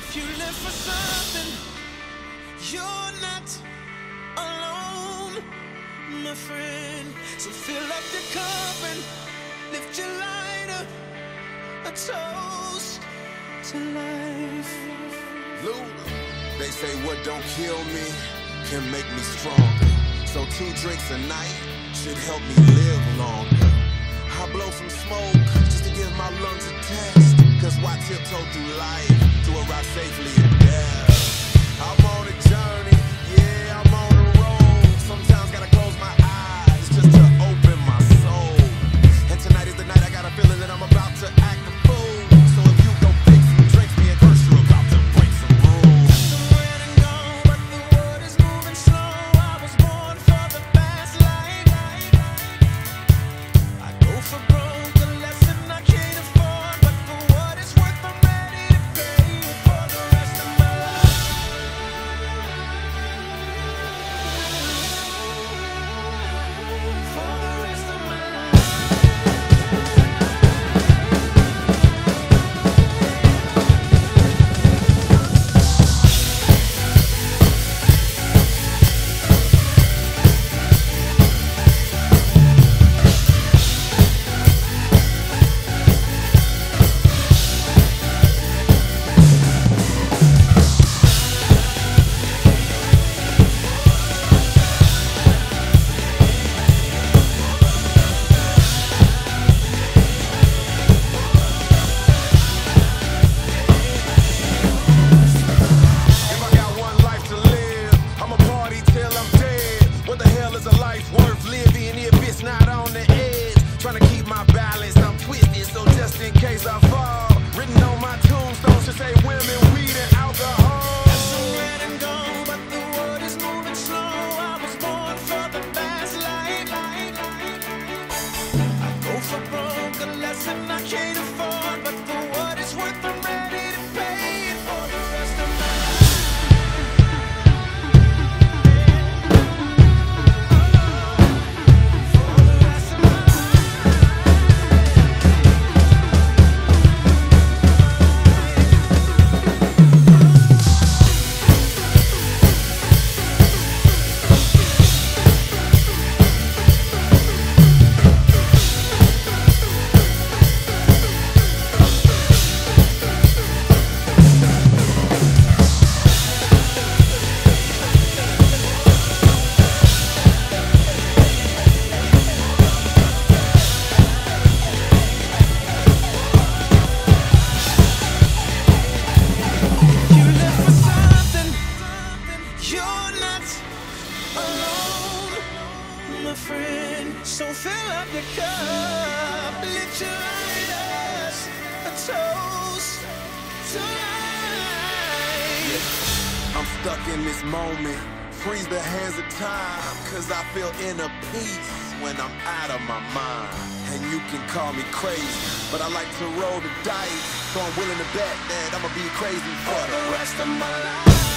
If you live for something, you're not alone, my friend. So fill up your cup and lift your lighter, a toast to life. Luda, they say what don't kill me can make me stronger. So 2 drinks a night should help me live longer. I blow some smoke just to give my lungs a test. Cause why tiptoe through life to arrive safely in death? I'm on a journey, yeah, I'm on a road. Sometimes gotta close my eyes just to open my soul. And tonight is the night I got a feeling that I'm about to act a fool. So if you go fix some drinks, me and Curse, you're about to break some rules. I'm red and gone, but the world is moving slow. I was born for the fast life. I go for broke, a lesson I can't afford, but for what it's worth, I'm ready to pay for the rest of my life. For the rest of my life. If I got one life to live, I'ma party till I'm dead. What the hell is a life worth living if it's not on the edge? Trying to keep my balance, I'm twisted, so just in case I fall, written on my tombstone should say women, weed, and alcohol. I'm red and gone, but the world is moving slow. I was born for the fast life. I go for broke, a lesson I can't afford, but for what it's worth, I'm ready to pay it for the rest of my life. For the rest of my life. You live for something, you're not alone, my friend. So fill up your cup, lift your lighters, a toast to life. I'm stuck in this moment, freeze the hands of time, cause I feel inner peace when I'm out of my mind. And you can call me crazy, but I like to roll the dice, so I'm willing to bet that I'ma be crazy for the rest of my life.